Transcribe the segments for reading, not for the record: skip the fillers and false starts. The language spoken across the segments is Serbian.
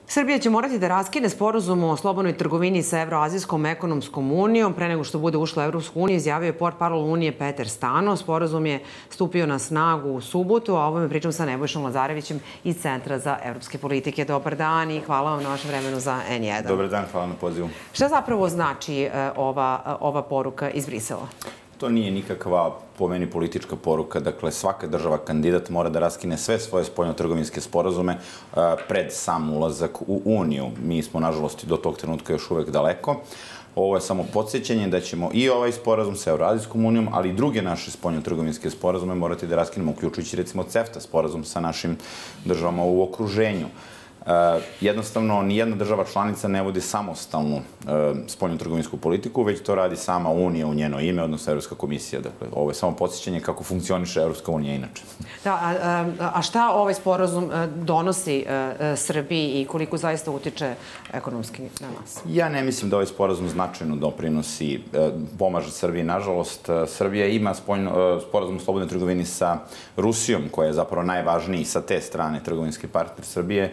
Srbija će morati da raskine sporazum o slobodnoj trgovini sa Evroazijskom ekonomskom unijom. Pre nego što bude ušla u Evropsku uniju, izjavio je portparol Unije Peter Stano. Sporazum je stupio na snagu u subotu, a o ovome pričam sa Nebojšom Lazarevićem iz Centra za evropske politike. Dobar dan i hvala vam na vašem vremenu za N1. Dobar dan, hvala na pozivu. Šta zapravo znači ova poruka iz Brisela? To nije nikakva, po meni, politička poruka. Dakle, svaka država kandidat mora da raskine sve svoje spoljnotrgovinske sporazume pred sam ulazak u Uniju. Mi smo, nažalost, do tog trenutka još uvek daleko. Ovo je samo podsjećanje da ćemo i ovaj sporazum sa Evroazijskom unijom, ali i druge naše spoljnotrgovinske sporazume morati da raskinemo, uključujući recimo CEFTA sporazum sa našim državama u okruženju. Jednostavno, nijedna država članica ne vodi samostalnu spoljnotrgovinsku politiku, već to radi sama Unija u njeno ime, odnosno Evropska komisija. Dakle, ovo je samo podsjećanje kako funkcioniše Evropska unija inače. Da, a šta ovaj sporazum donosi Srbiji i koliko zaista utiče ekonomski na nas? Ja ne mislim da ovaj sporazum značajno doprinosi, pomaže Srbiji. Nažalost, Srbija ima sporazum o slobodnoj trgovini sa Rusijom, koja je zapravo najvažniji sa te strane trgovinski partner Srbije,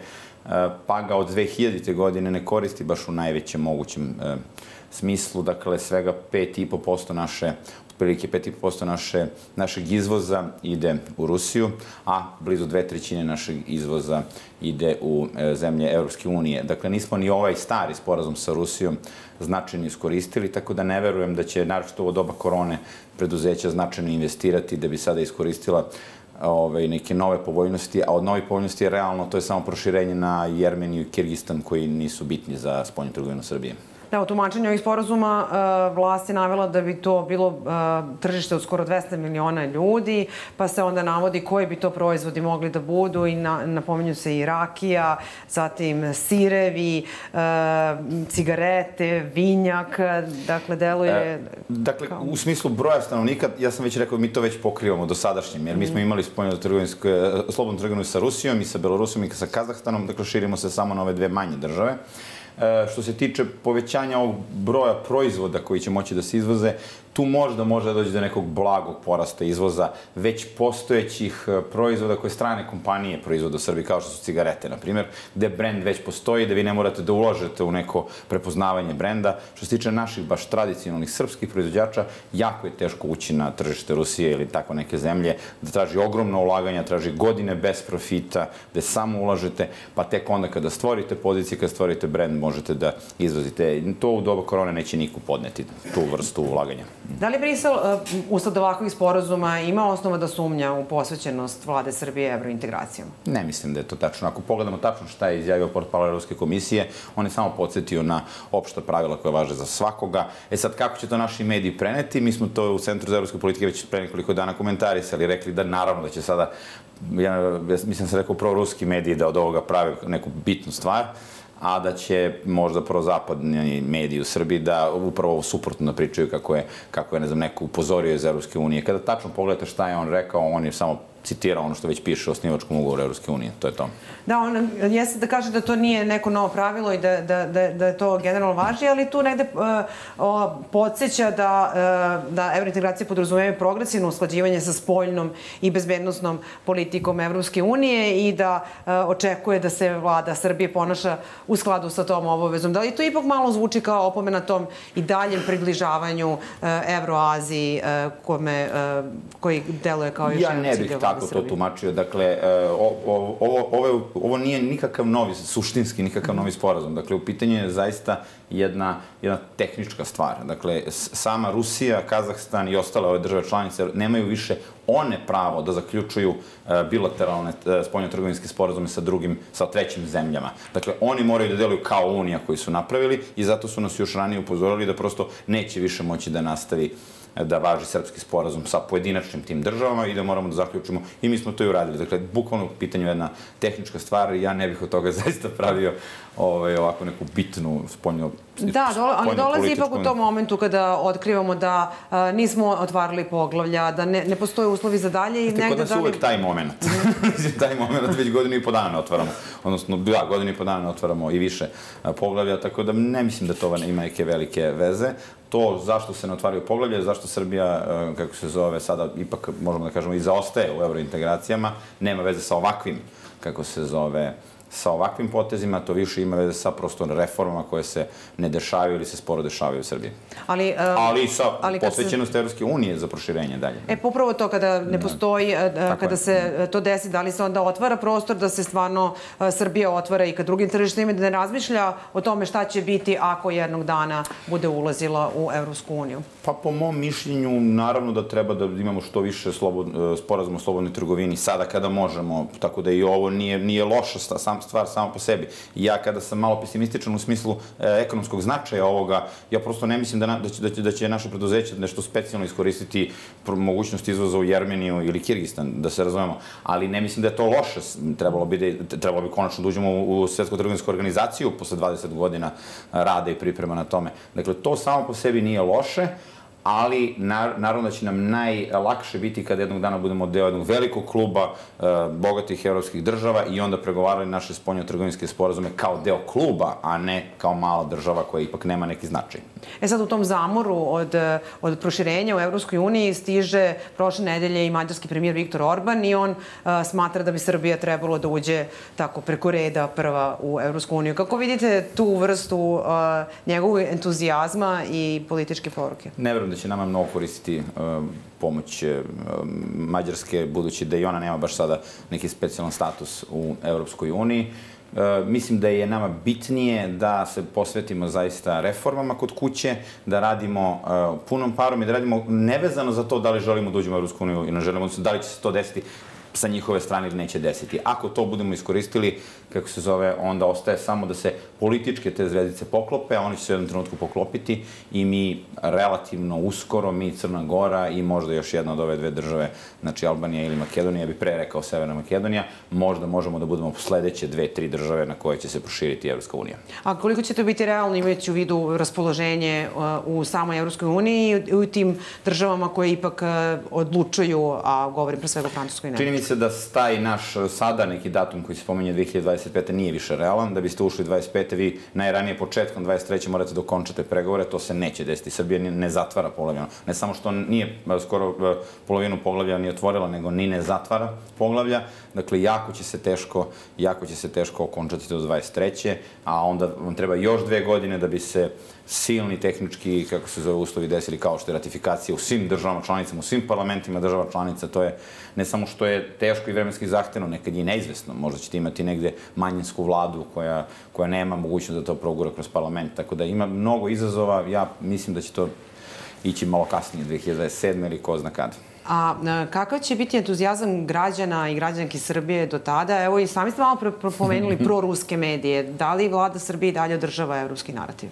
pa ga od 2000. godine ne koristi baš u najvećem mogućem smislu. Dakle, svega 5,5% otprilike 5,5% našeg izvoza ide u Rusiju, a blizu 2/3 našeg izvoza ide u zemlje Evropske unije. Dakle, nismo ni ovaj stari sporazum sa Rusijom značajno iskoristili, tako da ne verujem da će, naročito u doba korone, preduzeća značajno investirati da bi sada iskoristila neke nove povoljnosti, a od novih povoljnosti je realno, to je samo proširenje na Jermeniju i Kirgistan koji nisu bitni za spoljnu trgovinu Srbije. Da, u tumačenju ovih sporazuma vlast je navela da bi to bilo tržište od skoro 200 miliona ljudi, pa se onda navodi koji bi to proizvodi mogli da budu i napominju se i rakija, zatim sirevi, cigarete, vinjak, dakle, deluje... Dakle, u smislu broja stanovnika, ja sam već rekao, mi to već pokrivamo do sadašnjim, jer mi smo imali slobodnu trgovinu sa Rusijom i sa Belorusijom i sa Kazahstanom, dakle, širimo se samo na ove dve manje države. Što se tiče povećanja ovog broja proizvoda koji će moći da se izvoze, tu možda može doći do nekog blagog porasta izvoza već postojećih proizvoda koje strane kompanije proizvode u Srbiji, kao što su cigarete, na primjer, gde brend već postoji, da vi ne morate da uložete u neko prepoznavanje brenda. Što se tiče naših baš tradicionalnih srpskih proizvođača, jako je teško ući na tržište Rusije ili tako neke zemlje, da traži ogromno ulaganja, traži godine bez profita, da samo ulažete, pa tek onda kada stvorite pozicije, kada stvorite brend, možete da izvozite. To u doba korone neće niko podneti, tu vrstu ulaganja. Da li Brisel, usled ovakvih sporazuma, ima osnova da sumnja u posvećenost vlade Srbije evrointegracijom? Ne mislim da je to tačno. Ako pogledamo tačno šta je izjavio portparol Evropske komisije, on je samo podsjetio na opšta pravila koja važe za svakoga. Sad, kako će to naši mediji preneti? Mi smo to u Centru za evropske politike već pre nekoliko dana komentarisali, rekli da naravno da će sada, mislim da sam rekao proruski mediji da od ovoga prave neku bitnu stvar, a da će možda prozapadni mediji u Srbiji da upravo suprotno pričaju kako je, ne znam, neko upozorio iz Evropske unije. Kada tačno pogledate šta je on rekao, on je samo citirao ono što već piše o osnivačkom ugovoru Evropske unije. To je to. Da, on jeste da kaže da to nije neko novo pravilo i da je to generalno važi, ali tu negde podsjeća da evrointegracija podrazumeva progresivno usklađivanje sa spoljnom i bezbednosnom politikom Evropske unije i da očekuje da se vlada Srbije ponaša u skladu sa tom obavezom. Da li to ipak malo zvuči kao opomena tom i daljem približavanju Evroaziji koji deluje kao još jedan cilj? Tako to tumačio. Dakle, ovo nije nikakav novi, suštinski nikakav novi sporazum. Dakle, u pitanju je zaista jedna tehnička stvar. Dakle, sama Rusija, Kazahstan i ostale ove države članice nemaju više one pravo da zaključuju bilateralne spoljnotrgovinske sporazume sa trećim zemljama. Dakle, oni moraju da deluju kao Unija koju su napravili i zato su nas još ranije upozorili da prosto neće više moći da nastavi da važi srpski sporazum sa pojedinačnim tim državama i da moramo da zaključimo. I mi smo to i uradili. Dakle, bukvalno u pitanju je jedna tehnička stvar i ja ne bih od toga zaista pravio ovako neku bitnu spoljnu političku. Da, ali dolazi ipak u tom momentu kada otkrivamo da nismo otvarali poglavlja, da ne postoje uslovi za dalje i negde da li... Kod nas je uvek taj moment. Taj moment već godinu i po dana otvaramo. Odnosno, da, godinu i po dana otvaramo i više poglavlja, tako da ne mislim da to ima neke velike veze. To zašto se ne otvaraju poglavlje, zašto Srbija, kako se zove, sada ipak, možemo da kažemo, i zaostaje u evrointegracijama, nema veze sa ovakvim, kako se zove, sa ovakvim potezima, to više ima veze sa prosto reformama koje se ne dešavaju ili se sporo dešavaju u Srbiji. Ali i sa posvećenost Evropske unije za proširenje dalje. Upravo to, kada ne postoji, kada se to desi, da li se onda otvara prostor da se stvarno Srbija otvara i ka drugim tržištima, da ne razmišlja o tome šta će biti ako jednog dana bude ulazila u Evropsku uniju? Pa po mom mišljenju, naravno da treba da imamo što više sporazuma o slobodnoj trgovini sada kada možemo, tako da i ovo nije loša stvar sama po sebi. Ja kada sam malo pesimističan u smislu ekonomskog značaja ovoga, ja prosto ne mislim da će naše preduzeće nešto specijalno iskoristiti mogućnost izvoza u Jermeniju ili Kirgistan, da se razumemo, ali ne mislim da je to loše. Trebalo bi konačno da uđemo u Svetsku trgovinsku organizaciju posle 20 godina rada i priprema na tome. Dakle, to samo po sebi nije loše, ali naravno da će nam najlakše biti kada jednog dana budemo deo jednog velikog kluba bogatih evropskih država i onda pregovarali naše spoljno-trgovinske sporazume kao deo kluba, a ne kao mala država koja ipak nema neki značaj. Sad u tom zamoru od proširenja u Evropskoj uniji stiže prošle nedelje i mađarski premijer Viktor Orban i on smatra da bi Srbija trebalo da uđe tako preko reda prva u Evropsku uniju. Kako vidite tu vrstu njegovog entuzijazma i političke poruke? Ne verujem da će nama mnogo koristiti pomoć Mađarske, budući da i ona nema baš sada neki specijalan status u Evropskoj uniji. Mislim da je nama bitnije da se posvetimo zaista reformama kod kuće, da radimo punom parom i da radimo nevezano za to da li želimo da uđemo u Evropsku uniju i ne želimo, da li će se to desiti sa njihove strane ili neće desiti. Ako to budemo iskoristili, kako se zove, onda ostaje samo da se političke te zvezdice poklope, a oni će se u jednom trenutku poklopiti i mi relativno uskoro, mi Crna Gora i možda još jedna od ove dve države, znači Albanija ili Makedonija, ja bih pre rekao Severna Makedonija, možda možemo da budemo sledeće 2-3 države na koje će se proširiti Evropska unija. A koliko će to biti realno imajući u vidu raspoloženje u samoj Evropskoj uniji i u tim državama koje ipak odlučuju, a govorim pre svega o Francuskoj i Nemačkoj? Čini mi se da taj naš sada neki datum koji se spominje 2025. nije više realan. Da biste ušli 25. vi najranije početkom 23. morate da okončate pregovore, to se neće desiti. Srbija ne zatvara poglavlja. Ne samo što nije skoro polovinu poglavlja ni otvorila, nego ni ne zatvara poglavlja. Dakle, jako će se teško okončati do 23. A onda vam treba još 2 godine da bi se silni tehnički, kako se zove, uslovi desili, kao što je ratifikacija u svim državama članicama, u svim parlamentima država članica. To je ne samo što je teško i vremenski zahtevno, nekad je neizvesno. Možda ćete imati negde manjinsku vladu koja nema mogućnost da to progura kroz parlament. Tako da ima mnogo izazova. Ja mislim da će to ići malo kasnije, 2027. ili ko zna kada. A kakav će biti entuzijazam građana i građanki Srbije do tada? Evo i sami ste malo pomenuli proruske medije. Da li vlada Srbije dalje održava evropski narativ?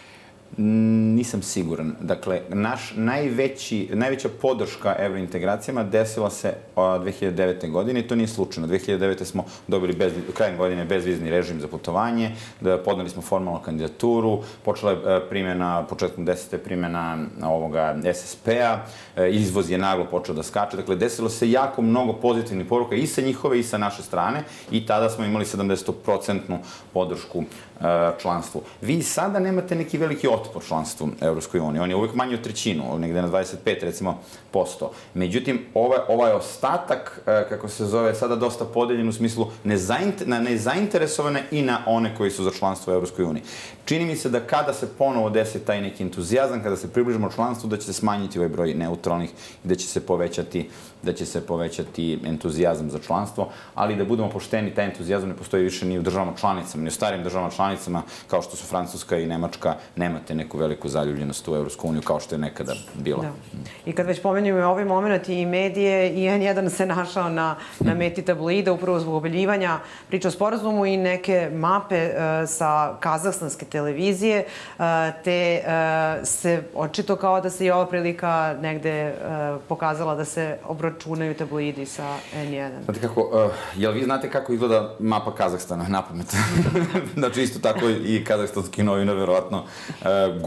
Nisam siguran. Dakle, najveća podrška evrointegracijama desila se 2009. godine i to nije slučajno. 2009. smo dobili krajem godine bezvizni režim za putovanje, podneli smo formalnu kandidaturu, počela je primjena, početkom 10. primjena ovoga SSP-a, izvoz je naglo počeo da skače. Dakle, desilo se jako mnogo pozitivnih poruka i sa njihove i sa naše strane i tada smo imali 70% podršku članstvu. Vi sada nemate neki veliki otpor članstvu Evropskoj uniji. On je uvijek manji od trećinu, negde na 25, recimo, posto. Međutim, ovaj ostatak, kako se zove, sada dosta podeljen u smislu na nezainteresovane i na one koji su za članstvo u Evropskoj uniji. Čini mi se da kada se ponovo desi taj neki entuzijazam, kada se približimo članstvu, da će se smanjiti ovaj broj neutralnih i da će se povećati entuzijazam za članstvo, ali da budemo pošteni, taj entuzijazam ne postoji više ni u državama članicama, ni u starim državama članicama, kao što su Francuska i Nemačka, nemate neku veliku zaljubljenost u Evropsku uniju, kao što je nekada bilo. I kad već pomenjamo ovaj moment i medije, i N1 se našao na meti tabloida upravo zbog objavljivanja priča o sporazumu i neke mape sa kazahstanske televizije, te se očito kao da se i ova prilika negde pokazala da se obračunaju tabloidi sa N1. Znate kako, jel vi znate kako izgleda mapa Kazahstana, napamet? Znači isto tako i kazahstanski novinar verovatno googluje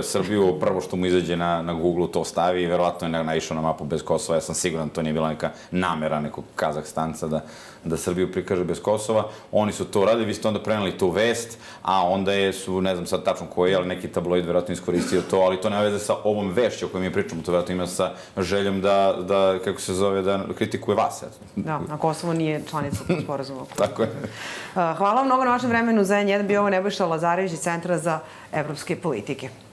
zove Srbiju, prvo što mu izađe na Google to stavi i verovatno je naišao na mapu bez Kosova. Ja sam siguran to nije bila neka namera nekog Kazahstanca da Srbiju prikaže bez Kosova. Oni su to radili, vi ste onda preneli tu vest, a onda su, ne znam sad tačno koji, ali neki tabloid verovatno iskoristio to, ali to nema veze sa ovom vešću o kojoj mi pričamo, to verovatno ima sa željom da, kako se zove, da kritikuje vas. Da, a Kosovo nije članica tog sporazuma. Tako je. Hvala vam mnogo na vašem vremenu. Za N1 bio ovo Nebojša Lazarević iz Centra za evropske politike.